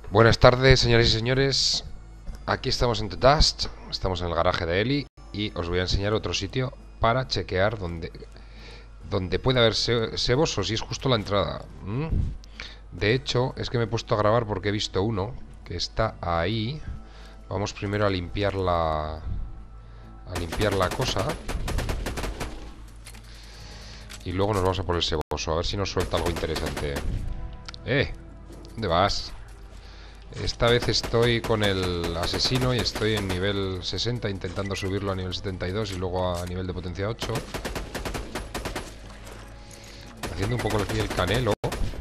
Buenas tardes, señoras y señores. Aquí estamos en The Dust, estamos en el garaje de Eli y os voy a enseñar otro sitio para chequear donde puede haber sebos o si es justo la entrada. De hecho, es que me he puesto a grabar porque he visto uno que está ahí. Vamos primero a limpiar la cosa y luego nos vamos a por el seboso, a ver si nos suelta algo interesante. ¿Dónde vas? Esta vez estoy con el asesino y estoy en nivel 60 intentando subirlo a nivel 72 y luego a nivel de potencia 8. Haciendo un poco aquí el canelo.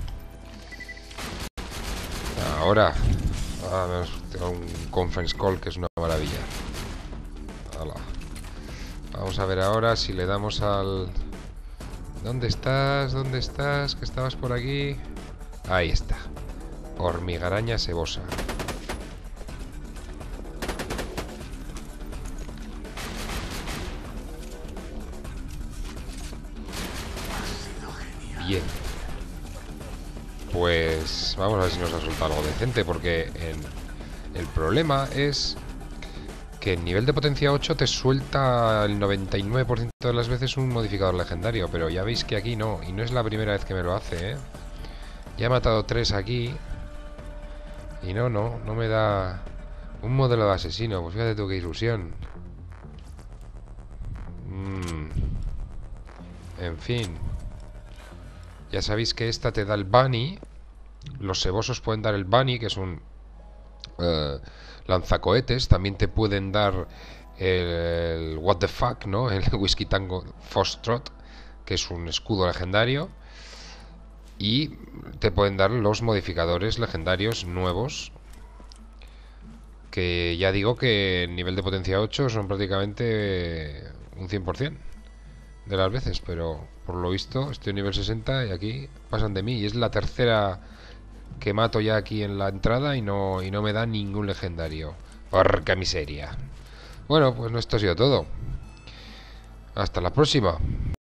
Ahora tengo un conference call que es una maravilla. Hala. Vamos a ver ahora si le damos al... ¿Dónde estás? ¿Dónde estás? Que estabas por aquí. Ahí está. Hormigaraña sebosa. Bien. Pues vamos a ver si nos resulta algo decente, porque el problema es que en nivel de potencia 8 te suelta el 99% de las veces un modificador legendario, pero ya veis que aquí no, y no es la primera vez que me lo hace, ¿eh? Ya he matado 3 aquí y no me da un modelo de asesino. Pues fíjate tú qué ilusión. En fin, ya sabéis que esta te da el bunny. Los sebosos pueden dar el bunny, que es un lanzacohetes. También te pueden dar el what the fuck, ¿no? El Whisky Tango Foxtrot, que es un escudo legendario. Y te pueden dar los modificadores legendarios nuevos, que ya digo que en nivel de potencia 8 son prácticamente un 100% de las veces, pero por lo visto estoy en nivel 60 y aquí pasan de mí, y es la tercera que mato ya aquí en la entrada y no me da ningún legendario. Porca miseria. Bueno, pues esto ha sido todo. Hasta la próxima.